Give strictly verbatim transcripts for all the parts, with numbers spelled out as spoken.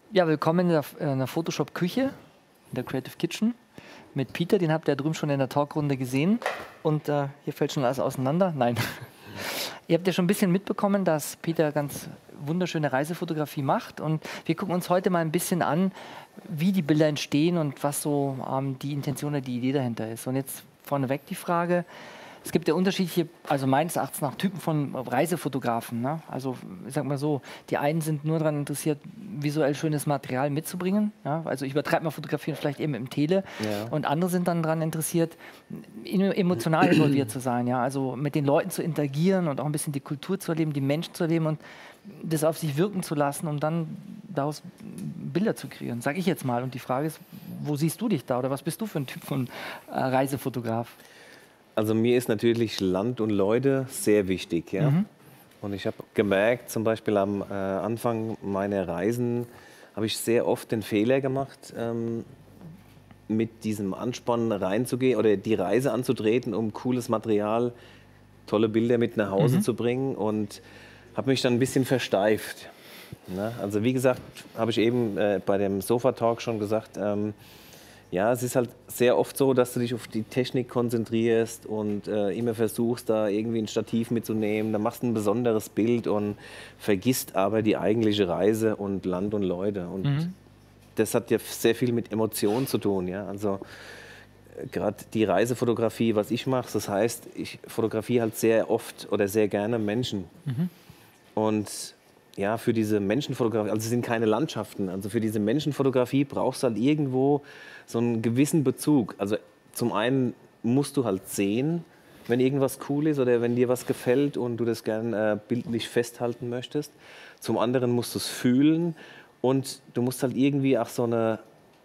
Ja, willkommen in der, in der Photoshop-Küche, in der Creative Kitchen mit Peter. Den habt ihr drüben schon in der Talkrunde gesehen. Und äh, hier fällt schon alles auseinander. Nein. Ihr habt ja schon ein bisschen mitbekommen, dass Peter ganz wunderschöne Reisefotografie macht. Und wir gucken uns heute mal ein bisschen an, wie die Bilder entstehen und was so ähm, die Intention oder die Idee dahinter ist. Und jetzt vorneweg die Frage: Es gibt ja unterschiedliche, also meines Erachtens nach, Typen von Reisefotografen. Ne? Also ich sag mal so, die einen sind nur daran interessiert, visuell schönes Material mitzubringen. Ja? Also ich übertreibe mal Fotografieren vielleicht eben im Tele. Ja. Und andere sind dann daran interessiert, emotional involviert zu sein. Ja? Also mit den Leuten zu interagieren und auch ein bisschen die Kultur zu erleben, die Menschen zu erleben und das auf sich wirken zu lassen, um dann daraus Bilder zu kreieren, sage ich jetzt mal. Und die Frage ist, wo siehst du dich da oder was bist du für ein Typ von äh, Reisefotograf? Also mir ist natürlich Land und Leute sehr wichtig. Ja? Mhm. Und ich habe gemerkt, zum Beispiel am äh, Anfang meiner Reisen, habe ich sehr oft den Fehler gemacht, ähm, mit diesem Anspann reinzugehen oder die Reise anzutreten, um cooles Material, tolle Bilder mit nach Hause mhm. zu bringen, und habe mich dann ein bisschen versteift. Ne? Also wie gesagt, habe ich eben äh, bei dem Sofa-Talk schon gesagt, ähm, ja, es ist halt sehr oft so, dass du dich auf die Technik konzentrierst und äh, immer versuchst, da irgendwie ein Stativ mitzunehmen. Dann machst du ein besonderes Bild und vergisst aber die eigentliche Reise und Land und Leute. Und mhm. das hat ja sehr viel mit Emotionen zu tun. Ja? Also äh, gerade die Reisefotografie, was ich mache, das heißt, ich fotografiere halt sehr oft oder sehr gerne Menschen. Mhm. Und ja, für diese Menschenfotografie, also es sind keine Landschaften, also für diese Menschenfotografie brauchst du halt irgendwo so einen gewissen Bezug. Also zum einen musst du halt sehen, wenn irgendwas cool ist oder wenn dir was gefällt und du das gern äh, bildlich festhalten möchtest. Zum anderen musst du es fühlen und du musst halt irgendwie auch so eine,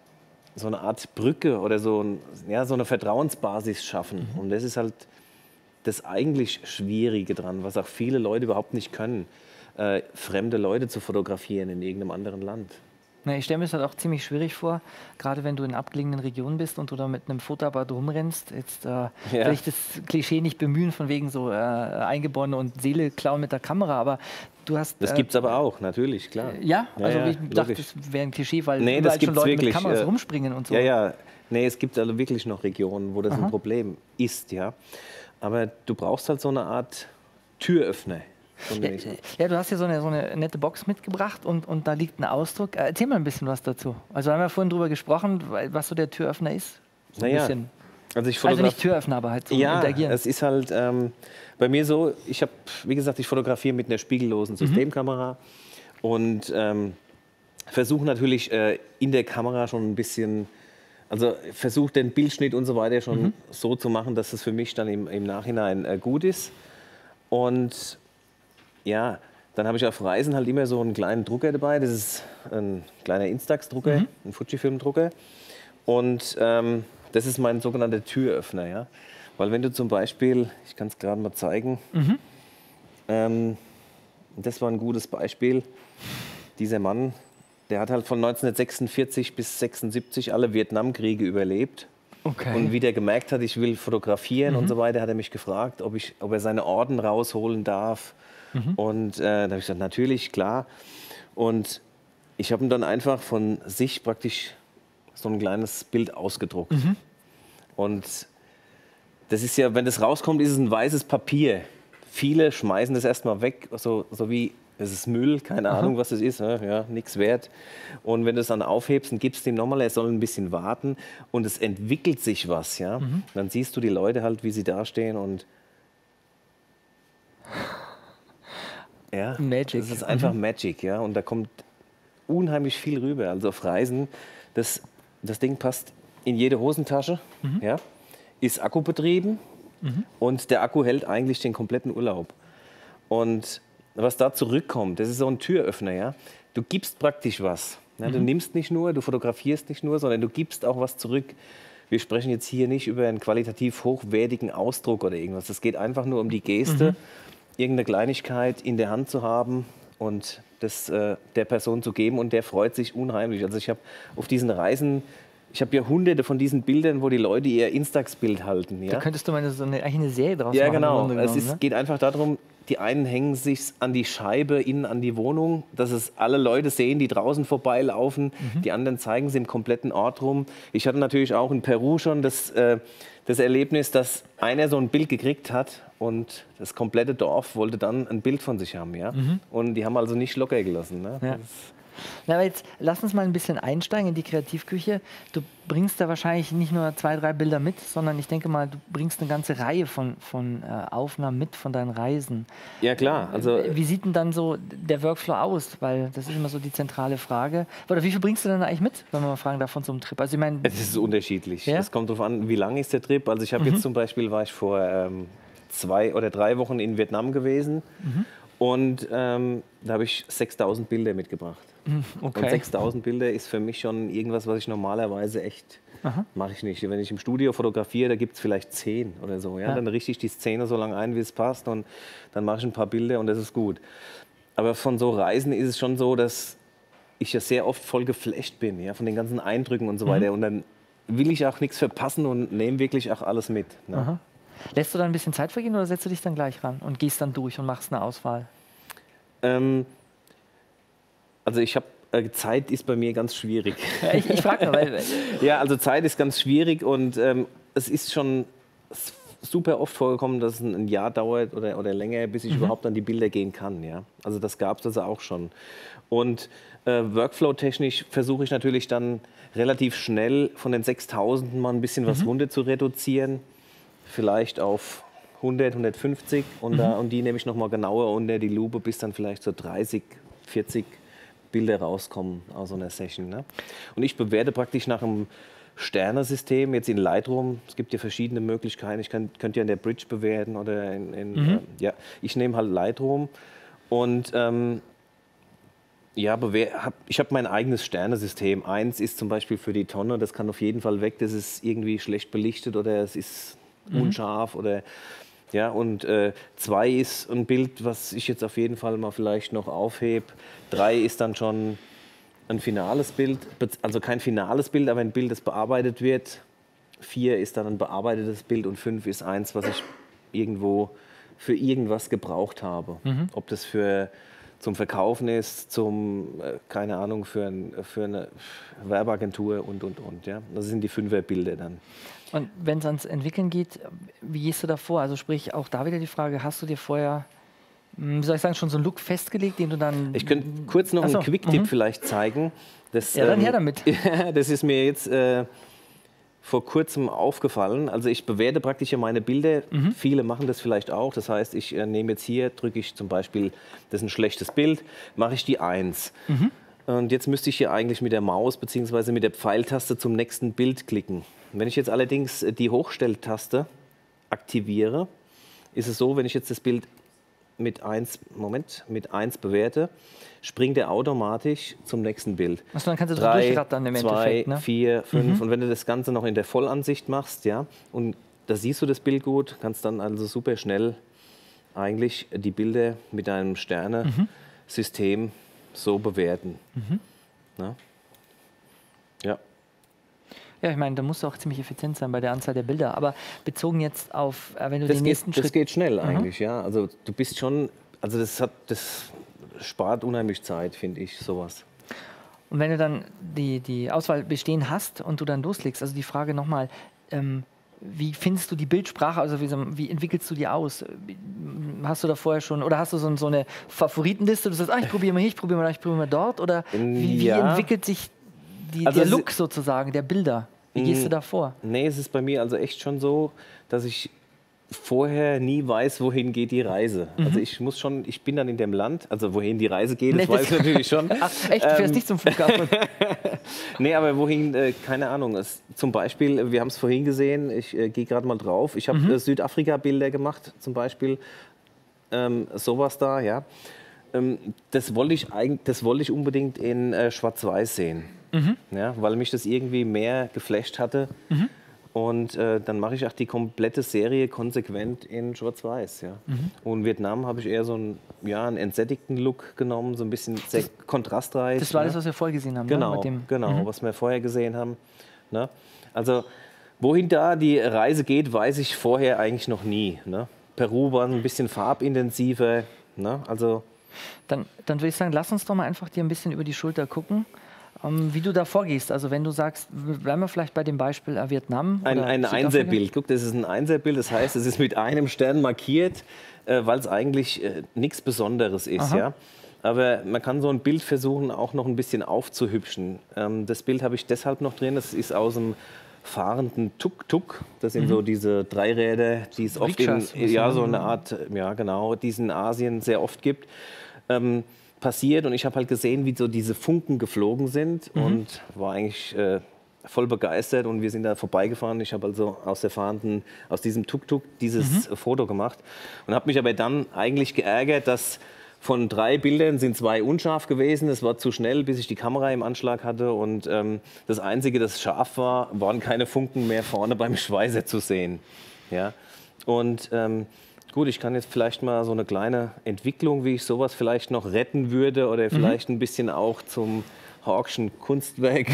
so eine Art Brücke oder so, ein, ja, so eine Vertrauensbasis schaffen. Mhm. Und das ist halt das eigentlich Schwierige dran, was auch viele Leute überhaupt nicht können. Äh, fremde Leute zu fotografieren in irgendeinem anderen Land. Na, ich stelle mir das halt auch ziemlich schwierig vor, gerade wenn du in abgelegenen Regionen bist und du da mit einem Fotoapparat rumrennst. Jetzt äh, ja. will ich das Klischee nicht bemühen, von wegen so äh, Eingeborene und Seele klauen mit der Kamera, aber du hast... Das äh, gibt es aber auch, natürlich, klar. Äh, ja? ja, also ja, ich dachte, das wäre ein Klischee, weil nee, überall schon Leute wirklich. mit Kameras äh, rumspringen und so. Ja, ja. Nee, es gibt also wirklich noch Regionen, wo das Aha. ein Problem ist, ja. Aber du brauchst halt so eine Art Türöffner. Ja, ja, du hast hier so eine, so eine nette Box mitgebracht und, und da liegt ein Ausdruck. Erzähl mal ein bisschen was dazu. Also haben wir vorhin drüber gesprochen, was so der Türöffner ist. So ein naja, bisschen. Also, ich also nicht Türöffner, aber halt so ja, interagieren. Es ist halt ähm, bei mir so, ich habe, wie gesagt, ich fotografiere mit einer spiegellosen Systemkamera mhm. und ähm, versuche natürlich äh, in der Kamera schon ein bisschen, also versuche den Bildschnitt und so weiter schon mhm. so zu machen, dass es für mich dann im, im Nachhinein äh, gut ist. Und ja, dann habe ich auf Reisen halt immer so einen kleinen Drucker dabei. Das ist ein kleiner Instax-Drucker, mhm. ein Fujifilm-Drucker. Und ähm, das ist mein sogenannter Türöffner. Ja? Weil wenn du zum Beispiel, ich kann es gerade mal zeigen, mhm. ähm, das war ein gutes Beispiel. Dieser Mann, der hat halt von neunzehnhundertsechsundvierzig bis sechsundsiebzig alle Vietnamkriege überlebt. Okay. Und wie der gemerkt hat, ich will fotografieren mhm. und so weiter, hat er mich gefragt, ob, ich, ob er seine Orden rausholen darf. Mhm. Und äh, da habe ich gesagt, natürlich, klar. Und ich habe ihm dann einfach von sich praktisch so ein kleines Bild ausgedruckt. Mhm. Und das ist ja, wenn das rauskommt, ist es ein weißes Papier. Viele schmeißen das erstmal weg, so, so wie, es ist Müll, keine Aha. Ahnung, was das ist, ne? Ja, nichts wert. Und wenn du es dann aufhebst und gibst ihm nochmal, er soll ein bisschen warten und es entwickelt sich was. Ja? Mhm. Dann siehst du die Leute halt, wie sie dastehen und ja, Magic. Das ist einfach mhm. Magic, ja, und da kommt unheimlich viel rüber. Also auf Reisen, das, das Ding passt in jede Hosentasche, mhm. ja, ist akkubetrieben mhm. und der Akku hält eigentlich den kompletten Urlaub. Und was da zurückkommt, das ist so ein Türöffner, ja. Du gibst praktisch was. Ja, mhm. Du nimmst nicht nur, du fotografierst nicht nur, sondern du gibst auch was zurück. Wir sprechen jetzt hier nicht über einen qualitativ hochwertigen Ausdruck oder irgendwas. Es geht einfach nur um die Geste, mhm. irgendeine Kleinigkeit in der Hand zu haben und das äh, der Person zu geben, und der freut sich unheimlich. Also ich habe auf diesen Reisen ich habe ja hunderte von diesen Bildern, wo die Leute ihr Instax-Bild halten. Ja? Da könntest du mal so eine, eigentlich eine Serie draus ja, machen. Ja, genau. Es ist, ne? geht einfach darum, die einen hängen sich an die Scheibe, innen an die Wohnung, dass es alle Leute sehen, die draußen vorbeilaufen. Mhm. Die anderen zeigen sie im kompletten Ort rum. Ich hatte natürlich auch in Peru schon das, äh, das Erlebnis, dass einer so ein Bild gekriegt hat und das komplette Dorf wollte dann ein Bild von sich haben. Ja? Mhm. Und die haben also nicht locker gelassen. Ne? Ja. Na, aber jetzt lass uns mal ein bisschen einsteigen in die Kreativküche. Du bringst da wahrscheinlich nicht nur zwei, drei Bilder mit, sondern ich denke mal, du bringst eine ganze Reihe von, von äh, Aufnahmen mit von deinen Reisen. Ja, klar. Also, wie sieht denn dann so der Workflow aus? Weil das ist immer so die zentrale Frage. Oder wie viel bringst du denn eigentlich mit, wenn man mal fragen darf, von so einem Trip? Also ich meine, es ist unterschiedlich. Ja? Es kommt darauf an, wie lang ist der Trip. Also ich habe mhm. jetzt zum Beispiel, war ich vor ähm, zwei oder drei Wochen in Vietnam gewesen. Mhm. Und ähm, da habe ich sechstausend Bilder mitgebracht. Okay. Und sechstausend Bilder ist für mich schon irgendwas, was ich normalerweise echt mache ich nicht. Wenn ich im Studio fotografiere, da gibt es vielleicht zehn oder so. Ja? Ja. Dann richte ich die Szene so lange ein, wie es passt und dann mache ich ein paar Bilder und das ist gut. Aber von so Reisen ist es schon so, dass ich ja sehr oft voll geflasht bin, ja? Von den ganzen Eindrücken und so weiter. Mhm. Und dann will ich auch nichts verpassen und nehme wirklich auch alles mit. Ne? Lässt du da ein bisschen Zeit vergehen oder setzt du dich dann gleich ran und gehst dann durch und machst eine Auswahl? Ähm, also ich habe, äh, Zeit ist bei mir ganz schwierig. Ja, ich ich frage nur, weil... Ja, also Zeit ist ganz schwierig und ähm, es ist schon super oft vorgekommen, dass es ein Jahr dauert oder, oder länger, bis ich mhm. überhaupt an die Bilder gehen kann. Ja? Also das gab es also auch schon. Und äh, Workflow-technisch versuche ich natürlich dann relativ schnell von den sechstausend mal ein bisschen was mhm. runter zu reduzieren. Vielleicht auf hundert, hundertfünfzig und, mhm. da, und die nehme ich noch mal genauer unter die Lupe, bis dann vielleicht so dreißig, vierzig Bilder rauskommen aus so einer Session. Ne? Und ich bewerte praktisch nach einem Sternesystem, jetzt in Lightroom. Es gibt ja verschiedene Möglichkeiten. Ich kann, könnte ja in der Bridge bewerten oder in, in mhm. äh, ja, ich nehme halt Lightroom und ähm, ja, hab, ich habe mein eigenes Sternesystem. Eins ist zum Beispiel für die Tonne, das kann auf jeden Fall weg, das ist irgendwie schlecht belichtet oder es ist unscharf oder ja, und äh, zwei ist ein Bild, was ich jetzt auf jeden Fall mal vielleicht noch aufhebe. Drei ist dann schon ein finales Bild, also kein finales Bild, aber ein Bild, das bearbeitet wird. Vier ist dann ein bearbeitetes Bild und fünf ist eins, was ich irgendwo für irgendwas gebraucht habe. Mhm. Ob das für zum Verkaufen ist, zum, äh, keine Ahnung, für, ein, für eine Werbeagentur und, und, und. Ja? Das sind die Fünferbilder dann. Und wenn es ans Entwickeln geht, wie gehst du da vor? Also sprich, auch da wieder die Frage, hast du dir vorher, wie soll ich sagen, schon so einen Look festgelegt, den du dann... Ich könnte kurz noch Achso, einen Quick-Tipp mhm. vielleicht zeigen. Das, ja, dann her damit. Ähm, das ist mir jetzt äh, vor kurzem aufgefallen. Also ich bewerte praktisch meine Bilder. Mhm. Viele machen das vielleicht auch. Das heißt, ich äh, nehme jetzt hier, drücke ich zum Beispiel, das ist ein schlechtes Bild, mache ich die eins. Mhm. Und jetzt müsste ich hier eigentlich mit der Maus bzw. mit der Pfeiltaste zum nächsten Bild klicken. Wenn ich jetzt allerdings die Hochstelltaste aktiviere, ist es so, wenn ich jetzt das Bild mit eins, Moment, mit eins bewerte, springt er automatisch zum nächsten Bild. Achso, dann kannst du das drei, durchrattern im Endeffekt, ne? vier, fünf Mhm. Und wenn du das Ganze noch in der Vollansicht machst, ja, und da siehst du das Bild gut, kannst dann also super schnell eigentlich die Bilder mit deinem Sterne-System mhm. so bewerten. Mhm. Na? Ja. Ja, ich meine, da musst du auch ziemlich effizient sein bei der Anzahl der Bilder. Aber bezogen jetzt auf, wenn du das den geht, nächsten Schritt... Das geht schnell eigentlich, mhm. ja. Also du bist schon, also das hat, das spart unheimlich Zeit, finde ich, sowas. Und wenn du dann die, die Auswahl bestehen hast und du dann loslegst, also die Frage nochmal, ähm, wie findest du die Bildsprache, also wie, wie entwickelst du die aus? Hast du da vorher schon, oder hast du so, so eine Favoritenliste, du sagst, ah, ich probiere mal hier, ich probiere mal da, ich probiere mal dort, oder wie, wie ja. entwickelt sich die, also der Look sozusagen, der Bilder? Wie gehst du da vor? Nee, es ist bei mir also echt schon so, dass ich vorher nie weiß, wohin geht die Reise. Mhm. Also ich muss schon, ich bin dann in dem Land, also wohin die Reise geht, das nee, weiß ich natürlich schon. Ach, echt? Du fährst ähm, nicht zum Flughafen? Nee, aber wohin, äh, keine Ahnung. Es, zum Beispiel, wir haben es vorhin gesehen, ich äh, gehe gerade mal drauf, ich habe mhm. äh, Südafrika-Bilder gemacht, zum Beispiel. Ähm, sowas da, ja. Ähm, das wollte ich, eigentlich, das wollte ich unbedingt in äh, Schwarz-Weiß sehen. Mhm. Ja, weil mich das irgendwie mehr geflasht hatte. Mhm. Und äh, dann mache ich auch die komplette Serie konsequent in Schwarz-Weiß. Ja. Mhm. Und Vietnam habe ich eher so einen, ja, einen entsättigten Look genommen, so ein bisschen sehr kontrastreich. Das war ja. das, was wir vorher gesehen haben. Genau, ne? Mit dem genau mhm. was wir vorher gesehen haben. Ne? Also wohin da die Reise geht, weiß ich vorher eigentlich noch nie. Ne? Peru war ein bisschen farbintensiver. Ne? Also dann, dann würde ich sagen, lass uns doch mal einfach dir ein bisschen über die Schulter gucken, ähm, wie du da vorgehst. Also wenn du sagst, bleiben wir vielleicht bei dem Beispiel äh, Vietnam. Ein, oder ein Einserbild. Guck, das ist ein Einserbild. Das heißt, es ist mit einem Stern markiert, äh, weil es eigentlich äh, nichts Besonderes ist. Ja? Aber man kann so ein Bild versuchen, auch noch ein bisschen aufzuhübschen. Ähm, das Bild habe ich deshalb noch drin. Das ist aus dem fahrenden Tuk-Tuk. Das sind mhm. so diese Dreiräder, die es oft in, ja, so eine Art, ja genau, die es in Asien sehr oft gibt. Ähm, passiert und ich habe halt gesehen, wie so diese Funken geflogen sind mhm. und war eigentlich äh, voll begeistert und wir sind da vorbeigefahren. Ich habe also aus der fahrenden, aus diesem Tuk-Tuk dieses mhm. Foto gemacht und habe mich aber dann eigentlich geärgert, dass von drei Bildern sind zwei unscharf gewesen. Es war zu schnell, bis ich die Kamera im Anschlag hatte. Und ähm, das Einzige, das scharf war, waren keine Funken mehr vorne beim Schweißer zu sehen. Ja? Und ähm, gut, ich kann jetzt vielleicht mal so eine kleine Entwicklung, wie ich sowas vielleicht noch retten würde oder vielleicht mhm. ein bisschen auch zum Hawkschen Kunstwerk.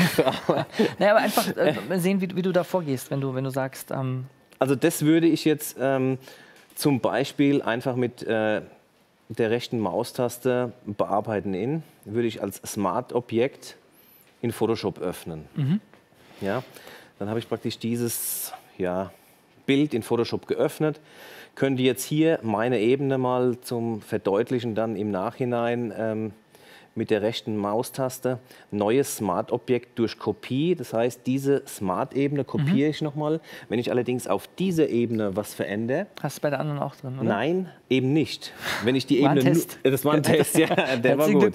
Naja, aber einfach äh, sehen, wie, wie du da vorgehst, wenn du, wenn du sagst... Ähm also das würde ich jetzt ähm, zum Beispiel einfach mit... Äh, der rechten Maustaste bearbeiten in, würde ich als Smart-Objekt in Photoshop öffnen. Mhm. Ja, dann habe ich praktisch dieses ja, Bild in Photoshop geöffnet. Könnte jetzt hier meine Ebene mal zum Verdeutlichen dann im Nachhinein ähm, mit der rechten Maustaste neues Smart-Objekt durch Kopie. Das heißt, diese Smart-Ebene kopiere mhm. ich nochmal. Wenn ich allerdings auf dieser Ebene was verändere... Hast du bei der anderen auch drin, oder? Nein, eben nicht. Wenn ich die war Ebene ein Test. Nur, das war ein Test, ja, der war gut.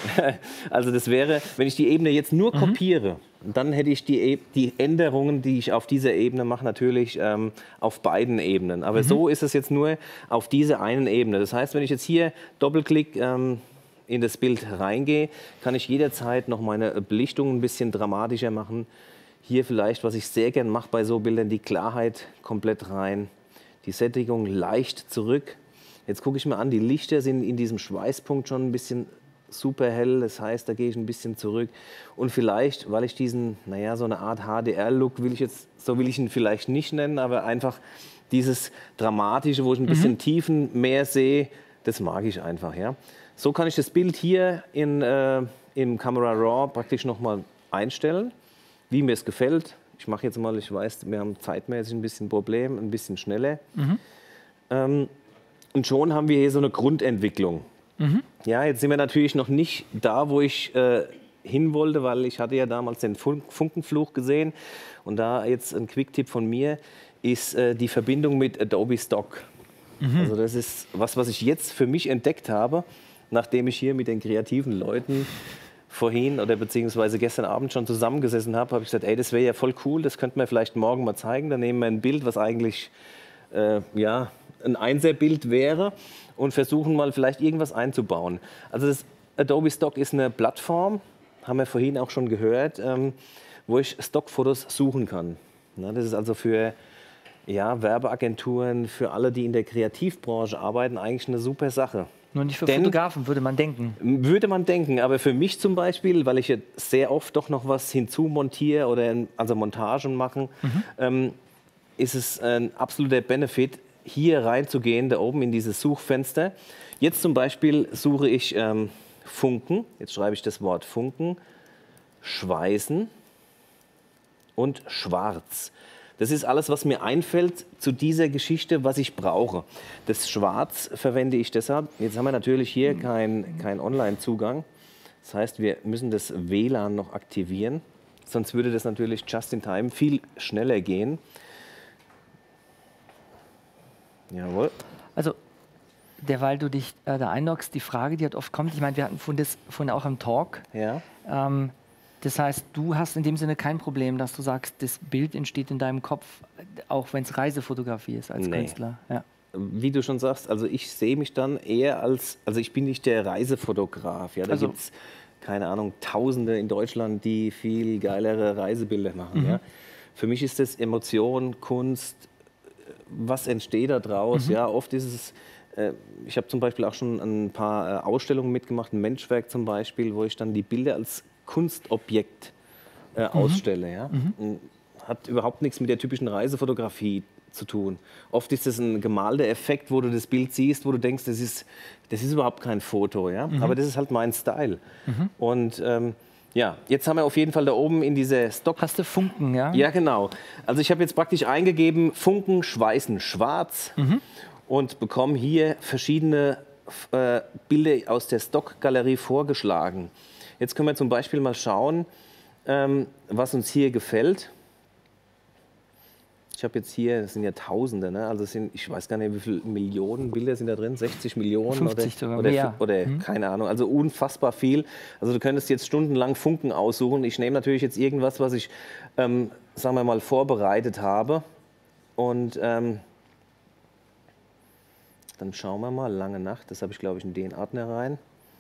Also das wäre, wenn ich die Ebene jetzt nur mhm. kopiere, dann hätte ich die, die Änderungen, die ich auf dieser Ebene mache, natürlich ähm, auf beiden Ebenen. Aber mhm. so ist es jetzt nur auf dieser einen Ebene. Das heißt, wenn ich jetzt hier Doppelklick... Ähm, in das Bild reingehe, kann ich jederzeit noch meine Belichtung ein bisschen dramatischer machen. Hier vielleicht, was ich sehr gern mache bei so Bildern, die Klarheit komplett rein, die Sättigung leicht zurück. Jetzt gucke ich mir an, die Lichter sind in diesem Schweißpunkt schon ein bisschen super hell, das heißt, da gehe ich ein bisschen zurück. Und vielleicht, weil ich diesen, naja, so eine Art H D R-Look will ich jetzt, so will ich ihn vielleicht nicht nennen, aber einfach dieses Dramatische, wo ich ein bisschen mhm. Tiefen mehr sehe, das mag ich einfach, ja. So kann ich das Bild hier in, äh, im Camera Raw praktisch nochmal einstellen, wie mir es gefällt. Ich mache jetzt mal, ich weiß, wir haben zeitmäßig ein bisschen Problem, ein bisschen schneller. Mhm. Ähm, und schon haben wir hier so eine Grundentwicklung. Mhm. Ja, jetzt sind wir natürlich noch nicht da, wo ich äh, hin wollte, weil ich hatte ja damals den Fun Funkenfluch gesehen. Und da jetzt ein Quick-Tipp von mir ist äh, die Verbindung mit Adobe Stock. Mhm. Also das ist was, was ich jetzt für mich entdeckt habe, nachdem ich hier mit den kreativen Leuten vorhin oder beziehungsweise gestern Abend schon zusammengesessen habe, habe ich gesagt, ey, das wäre ja voll cool, das könnten wir vielleicht morgen mal zeigen. Dann nehmen wir ein Bild, was eigentlich äh, ja, ein Einserbild wäre und versuchen mal vielleicht irgendwas einzubauen. Also das Adobe Stock ist eine Plattform, haben wir vorhin auch schon gehört, ähm, wo ich Stockfotos suchen kann. Na, das ist also für ja, Werbeagenturen, für alle, die in der Kreativbranche arbeiten, eigentlich eine super Sache. Nur nicht für Denn, Fotografen, würde man denken. Würde man denken, aber für mich zum Beispiel, weil ich ja sehr oft doch noch was hinzumontiere oder also Montagen machen, mhm. ähm, ist es ein absoluter Benefit, hier reinzugehen, da oben in dieses Suchfenster. Jetzt zum Beispiel suche ich ähm, Funken, jetzt schreibe ich das Wort Funken, Schweißen und Schwarz. Das ist alles, was mir einfällt zu dieser Geschichte, was ich brauche. Das Schwarz verwende ich deshalb. Jetzt haben wir natürlich hier keinen kein Online-Zugang. Das heißt, wir müssen das W L A N noch aktivieren. Sonst würde das natürlich just in time viel schneller gehen. Jawohl. Also, derweil du dich äh, da einloggst, die Frage, die halt oft kommt, ich meine, wir hatten von das vorhin auch im Talk. Ja. Ähm, Das heißt, du hast in dem Sinne kein Problem, dass du sagst, das Bild entsteht in deinem Kopf, auch wenn es Reisefotografie ist als nee. Künstler. Ja. Wie du schon sagst, also ich sehe mich dann eher als, also ich bin nicht der Reisefotograf. Ja, da also, gibt es, keine Ahnung, Tausende in Deutschland, die viel geilere Reisebilder machen. Mhm. Ja. Für mich ist das Emotion, Kunst, was entsteht da draus? Mhm. Ja, oft ist es, äh, ich habe zum Beispiel auch schon ein paar äh, Ausstellungen mitgemacht, ein Menschwerk zum Beispiel, wo ich dann die Bilder als Kunstobjekt äh, ausstelle. Ja? Mhm. hat überhaupt nichts mit der typischen Reisefotografie zu tun. Oft ist das ein gemalter Effekt, wo du das Bild siehst, wo du denkst, das ist, das ist überhaupt kein Foto. Ja? Mhm. Aber das ist halt mein Style. Mhm. Und ähm, ja, jetzt haben wir auf jeden Fall da oben in diese Stock... Hast du Funken, ja? Ja, genau. Also ich habe jetzt praktisch eingegeben, Funken schweißen schwarz mhm. und bekomme hier verschiedene äh, Bilder aus der Stockgalerie vorgeschlagen. Jetzt können wir zum Beispiel mal schauen, ähm, was uns hier gefällt. Ich habe jetzt hier, das sind ja Tausende, ne? Also es sind, ich weiß gar nicht, wie viele Millionen Bilder sind da drin, sechzig Millionen fünfzig oder, oder, oder, mehr. oder hm. keine Ahnung, also unfassbar viel. Also du könntest jetzt stundenlang Funken aussuchen. Ich nehme natürlich jetzt irgendwas, was ich, ähm, sagen wir mal, vorbereitet habe. Und ähm, dann schauen wir mal, lange Nacht, das habe ich glaube ich in den Ordner rein.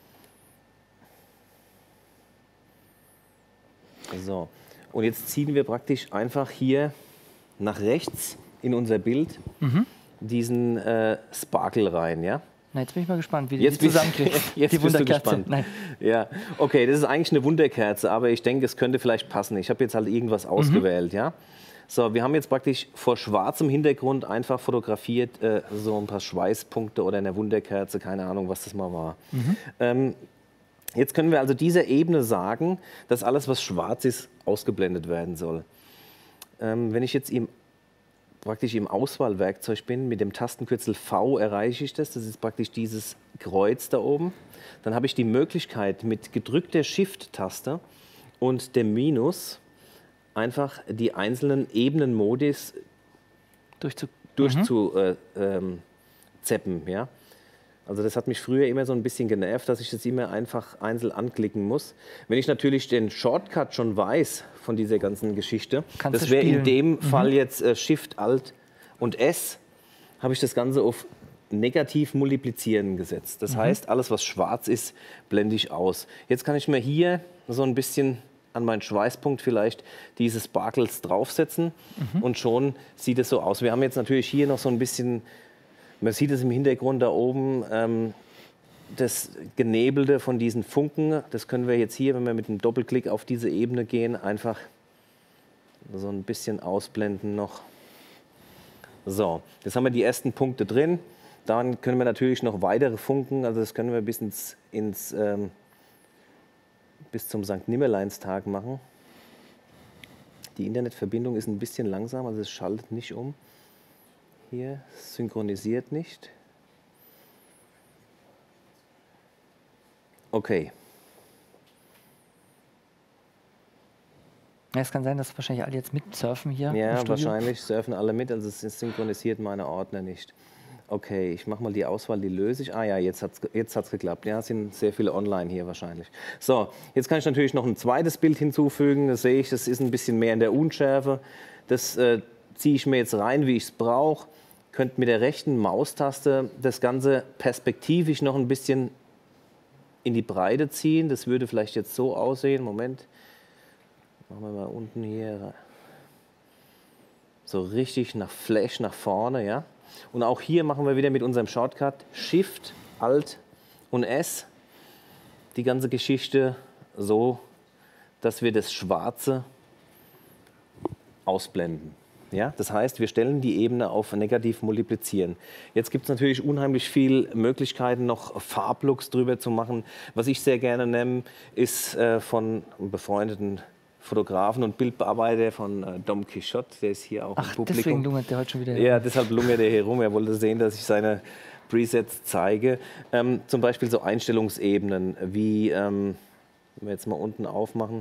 So, und jetzt ziehen wir praktisch einfach hier nach rechts in unser Bild mhm. diesen äh, Sparkle rein, ja? Na, jetzt bin ich mal gespannt, wie du jetzt die zusammenkriegst. Jetzt die bist du Wunderkerze. gespannt. Nein. Ja, okay, das ist eigentlich eine Wunderkerze, aber ich denke, es könnte vielleicht passen. Ich habe jetzt halt irgendwas ausgewählt, mhm. ja? So, wir haben jetzt praktisch vor schwarzem Hintergrund einfach fotografiert, äh, so ein paar Schweißpunkte oder eine Wunderkerze, keine Ahnung, was das mal war. Mhm. Ähm, jetzt können wir also dieser Ebene sagen, dass alles, was schwarz ist, ausgeblendet werden soll. Ähm, wenn ich jetzt im, praktisch im Auswahlwerkzeug bin, mit dem Tastenkürzel V erreiche ich das, das ist praktisch dieses Kreuz da oben. Dann habe ich die Möglichkeit, mit gedrückter Shift-Taste und dem Minus einfach die einzelnen Ebenenmodis durchzu, durchzuzeppen. Mhm. Äh, ähm, ja? Also das hat mich früher immer so ein bisschen genervt, dass ich das immer einfach einzeln anklicken muss. Wenn ich natürlich den Shortcut schon weiß von dieser ganzen Geschichte, Kannst das wäre in dem mhm. Fall jetzt äh, Shift, Alt und S, habe ich das Ganze auf negativ multiplizieren gesetzt. Das mhm. heißt, alles was schwarz ist, blende ich aus. Jetzt kann ich mir hier so ein bisschen an meinen Schweißpunkt vielleicht diese Sparkles draufsetzen mhm. und schon sieht es so aus. Wir haben jetzt natürlich hier noch so ein bisschen... Man sieht es im Hintergrund da oben, ähm, das Genebelte von diesen Funken. Das können wir jetzt hier, wenn wir mit einem Doppelklick auf diese Ebene gehen, einfach so ein bisschen ausblenden noch. So, jetzt haben wir die ersten Punkte drin. Dann können wir natürlich noch weitere Funken, also das können wir bis, ins, ins, ähm, bis zum Sankt Nimmerleinstag machen. Die Internetverbindung ist ein bisschen langsam, also es schaltet nicht um. Hier synchronisiert nicht. Okay. Ja, es kann sein, dass wahrscheinlich alle jetzt mitsurfen hier. Ja, wahrscheinlich surfen alle mit, also es synchronisiert meine Ordner nicht. Okay, ich mache mal die Auswahl, die löse ich. Ah ja, jetzt hat es jetzt hat's geklappt. Ja, es sind sehr viele online hier wahrscheinlich. So, jetzt kann ich natürlich noch ein zweites Bild hinzufügen. Das sehe ich, das ist ein bisschen mehr in der Unschärfe. Das äh, ziehe ich mir jetzt rein, wie ich es brauche. Könnt mit der rechten Maustaste das Ganze perspektivisch noch ein bisschen in die Breite ziehen. Das würde vielleicht jetzt so aussehen. Moment. Machen wir mal unten hier. So richtig nach Flash nach vorne. Ja? Und auch hier machen wir wieder mit unserem Shortcut Shift, Alt und S die ganze Geschichte so, dass wir das Schwarze ausblenden. Ja, das heißt, wir stellen die Ebene auf negativ multiplizieren. Jetzt gibt es natürlich unheimlich viele Möglichkeiten, noch Farblooks drüber zu machen. Was ich sehr gerne nehme, ist äh, von einem befreundeten Fotografen und Bildbearbeiter von äh, Dom Quixote. Der ist hier auch Ach, im Publikum. Deswegen lungert der heute schon wieder her. Ja, deshalb lungert der hier rum. Er wollte sehen, dass ich seine Presets zeige. Ähm, zum Beispiel so Einstellungsebenen, wie, ähm, wenn wir jetzt mal unten aufmachen,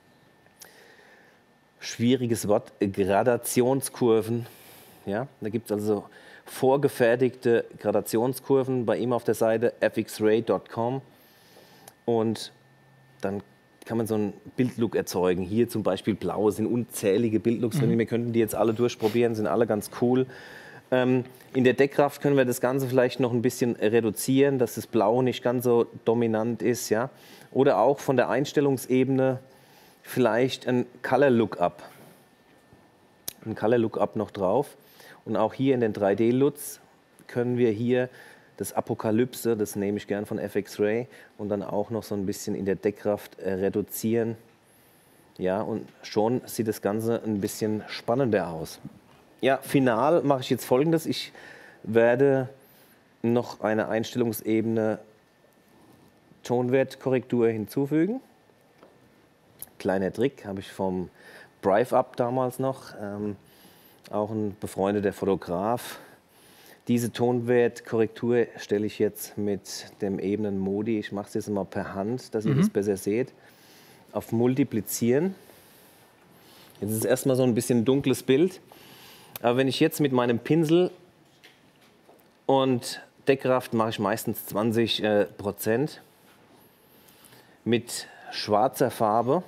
schwieriges Wort, Gradationskurven. Ja, da gibt es also vorgefertigte Gradationskurven bei ihm auf der Seite f x ray punkt com und dann kann man so einen Bildlook erzeugen. Hier zum Beispiel blau, es sind unzählige Bildlooks mhm. drin. Wir könnten die jetzt alle durchprobieren, sind alle ganz cool. Ähm, in der Deckkraft können wir das Ganze vielleicht noch ein bisschen reduzieren, dass das Blau nicht ganz so dominant ist. Ja? Oder auch von der Einstellungsebene vielleicht ein Color Lookup. Ein Color Lookup noch drauf. Und auch hier in den drei D L U Ts können wir hier das Apokalypse, das nehme ich gern von F X Ray, und dann auch noch so ein bisschen in der Deckkraft äh, reduzieren. Ja, und schon sieht das Ganze ein bisschen spannender aus. Ja, final mache ich jetzt Folgendes. Ich werde noch eine Einstellungsebene Tonwertkorrektur hinzufügen. Kleiner Trick, habe ich vom Brive Up damals noch, ähm, auch ein befreundeter Fotograf. Diese Tonwertkorrektur stelle ich jetzt mit dem Ebenen-Modi, ich mache es jetzt mal per Hand, dass ihr mhm. das besser seht, auf Multiplizieren. Jetzt ist es erstmal so ein bisschen dunkles Bild, aber wenn ich jetzt mit meinem Pinsel und Deckkraft mache ich meistens zwanzig Prozent, mit schwarzer Farbe.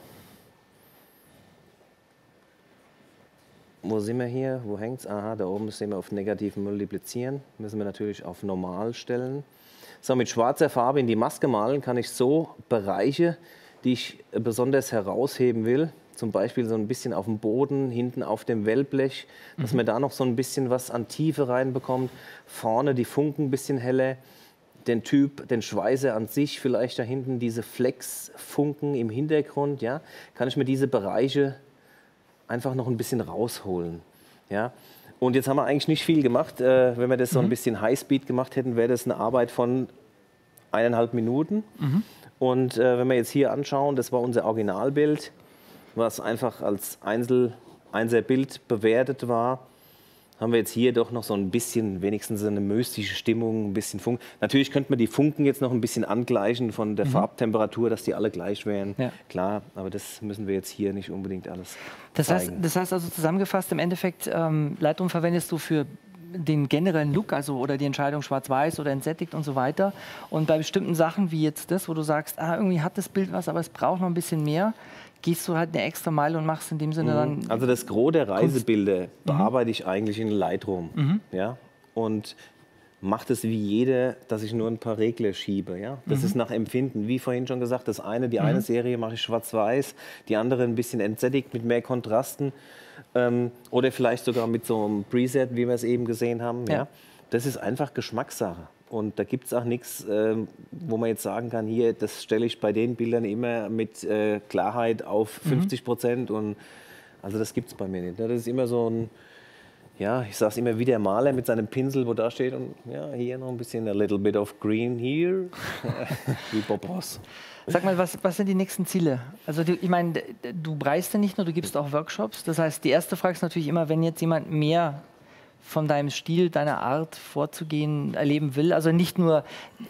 Wo sind wir hier? Wo hängt es? Aha, da oben sehen wir auf negativen Multiplizieren. Müssen wir natürlich auf Normal stellen. So, mit schwarzer Farbe in die Maske malen kann ich so Bereiche, die ich besonders herausheben will, zum Beispiel so ein bisschen auf dem Boden, hinten auf dem Wellblech, dass mhm. man da noch so ein bisschen was an Tiefe reinbekommt. Vorne die Funken ein bisschen heller. Den Typ, den Schweißer an sich, vielleicht da hinten diese Flex-Funken im Hintergrund, ja, kann ich mir diese Bereiche einfach noch ein bisschen rausholen. Ja. Und jetzt haben wir eigentlich nicht viel gemacht. Äh, wenn wir das so ein bisschen Highspeed gemacht hätten, wäre das eine Arbeit von eineinhalb Minuten. Mhm. Und äh, wenn wir jetzt hier anschauen, das war unser Originalbild, was einfach als Einzel, Einzelbild bewertet war, haben wir jetzt hier doch noch so ein bisschen, wenigstens eine mystische Stimmung, ein bisschen Funken. Natürlich könnte man die Funken jetzt noch ein bisschen angleichen von der mhm. Farbtemperatur, dass die alle gleich wären. Ja. Klar, aber das müssen wir jetzt hier nicht unbedingt alles das zeigen. Heißt, das heißt also zusammengefasst, im Endeffekt, ähm, Lightroom verwendest du für den generellen Look, also oder die Entscheidung schwarz-weiß oder entsättigt und so weiter. Und bei bestimmten Sachen wie jetzt das, wo du sagst, ah, irgendwie hat das Bild was, aber es braucht noch ein bisschen mehr, gehst du halt eine extra Meile und machst in dem Sinne dann... Also das Gros der Reisebilder Kunst. bearbeite ich eigentlich in Lightroom. Mhm. Ja? Und mache das wie jeder, dass ich nur ein paar Regler schiebe. Ja? Das mhm. ist nach Empfinden. Wie vorhin schon gesagt, das eine, die mhm. eine Serie mache ich schwarz-weiß, die andere ein bisschen entsättigt mit mehr Kontrasten. Ähm, oder vielleicht sogar mit so einem Preset, wie wir es eben gesehen haben. Ja. Ja? Das ist einfach Geschmackssache. Und da gibt es auch nichts, äh, wo man jetzt sagen kann, hier, das stelle ich bei den Bildern immer mit äh, Klarheit auf fünfzig Prozent. Mhm. Und also das gibt es bei mir nicht. Das ist immer so ein, ja, ich sage es immer wie der Maler mit seinem Pinsel, wo da steht und ja, hier noch ein bisschen a little bit of green here, wie Bob Ross. Sag mal, was, was sind die nächsten Ziele? Also du, ich meine, du preist ja nicht nur, du gibst auch Workshops. Das heißt, die erste Frage ist natürlich immer, wenn jetzt jemand mehr von deinem Stil, deiner Art vorzugehen erleben will, also nicht nur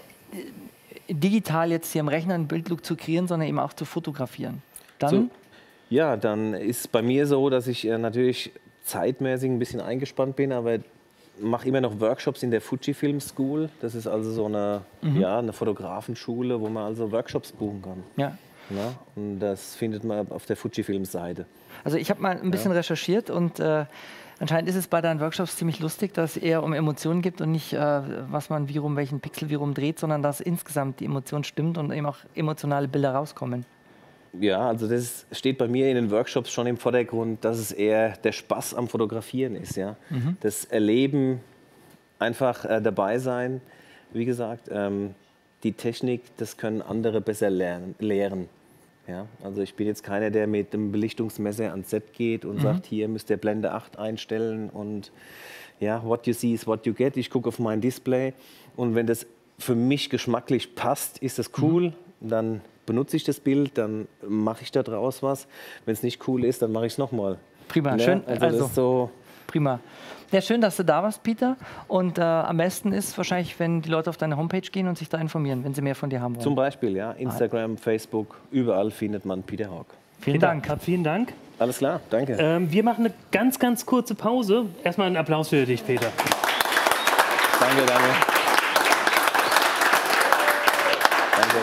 digital jetzt hier am Rechner einen Bildlook zu kreieren, sondern eben auch zu fotografieren. Dann? So, ja, dann ist es bei mir so, dass ich äh, natürlich zeitmäßig ein bisschen eingespannt bin, aber mache immer noch Workshops in der Fujifilm School. Das ist also so eine, mhm. ja, eine Fotografenschule, wo man also Workshops buchen kann. Ja. Ja, und das findet man auf der Fujifilm-Seite. Also ich habe mal ein bisschen ja. recherchiert und äh, anscheinend ist es bei deinen Workshops ziemlich lustig, dass es eher um Emotionen geht und nicht, äh, was man wie rum, welchen Pixel wie rum dreht, sondern dass insgesamt die Emotion stimmt und eben auch emotionale Bilder rauskommen. Ja, also das steht bei mir in den Workshops schon im Vordergrund, dass es eher der Spaß am Fotografieren ist. Ja? Mhm. Das Erleben, einfach äh, dabei sein. Wie gesagt, ähm, die Technik, das können andere besser lernen, lehren. Ja? Also ich bin jetzt keiner, der mit dem Belichtungsmesser ans Set geht und mhm. sagt, hier müsst ihr Blende acht einstellen und ja, what you see is what you get. Ich gucke auf mein Display und wenn das für mich geschmacklich passt, ist das cool. Mhm. Dann benutze ich das Bild, dann mache ich da draus was. Wenn es nicht cool ist, dann mache ich es nochmal. Prima, ja, schön. Also, also das ist so prima. Ja, schön, dass du da warst, Peter. Und äh, am besten ist wahrscheinlich, wenn die Leute auf deine Homepage gehen und sich da informieren, wenn sie mehr von dir haben wollen. Zum Beispiel, ja. Instagram, ah. Facebook, überall findet man Peter Hawk. Vielen Peter, Dank. Vielen Dank. Alles klar, danke. Ähm, wir machen eine ganz, ganz kurze Pause. Erstmal einen Applaus für dich, Peter. Danke, danke. Danke.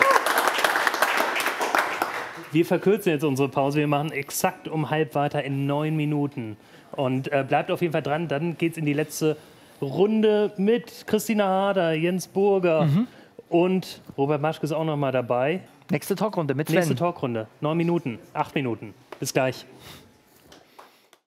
Wir verkürzen jetzt unsere Pause. Wir machen exakt um halb weiter in neun Minuten. Und äh, bleibt auf jeden Fall dran. Dann geht es in die letzte Runde mit Christina Harder, Jens Burger mhm. und Robert Maschke ist auch noch mal dabei. Nächste Talkrunde mit Sven. Nächste Talkrunde. Neun Minuten, acht Minuten. Bis gleich.